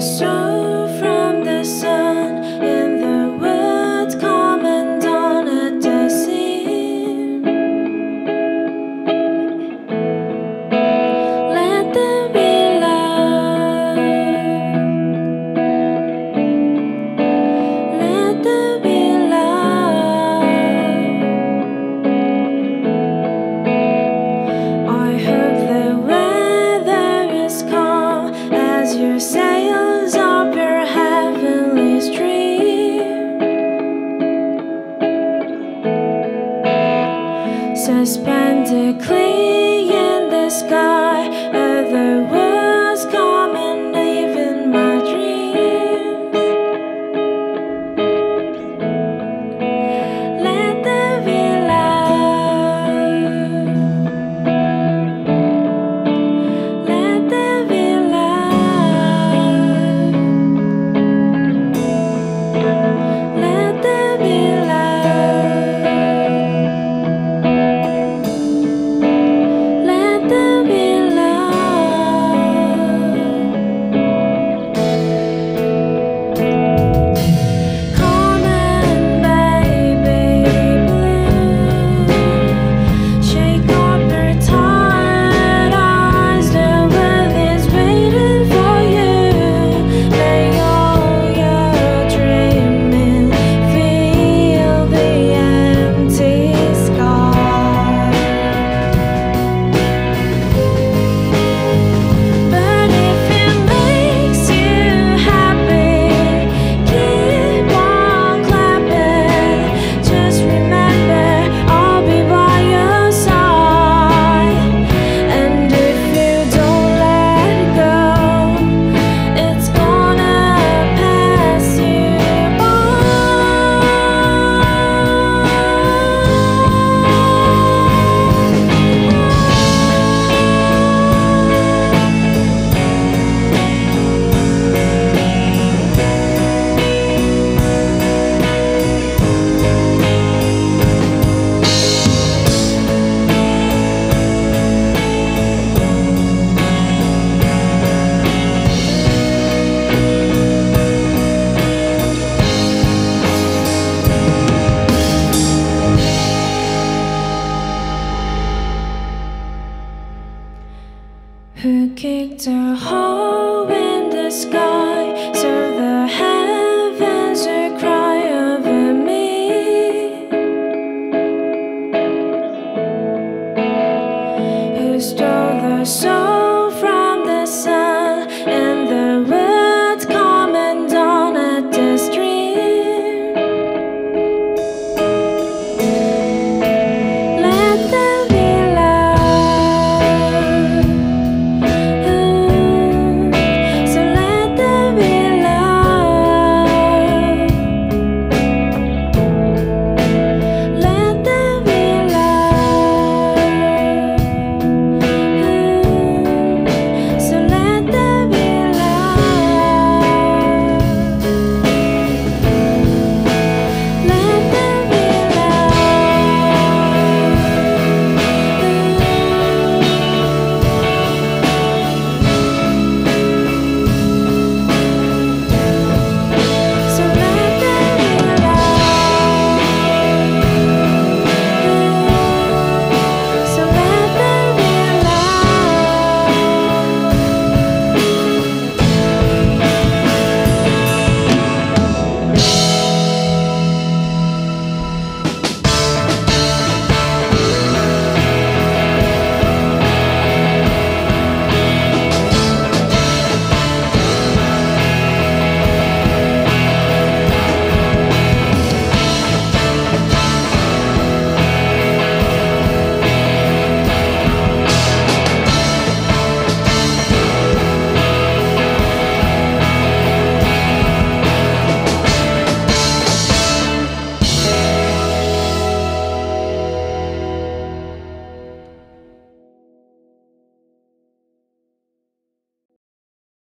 so from the sun in the woods coming down at the seam. Let there be love. Let there be love. I hope the weather is calm as you sails up your heavenly stream, suspendedly in the sky. Other worlds come and live in my dreams. Let there be love. Let there be love. Let there be love. Let there be love. Come and baby blue, shake up your tired eyes. The world is waiting for you. Lay all your dreaming, feel the empty sky. But if it makes you happy, keep on clapping. Just remember, I'll be by your side. And if you don't let go, it's gonna pass you by. Who kicked a hole in the sky?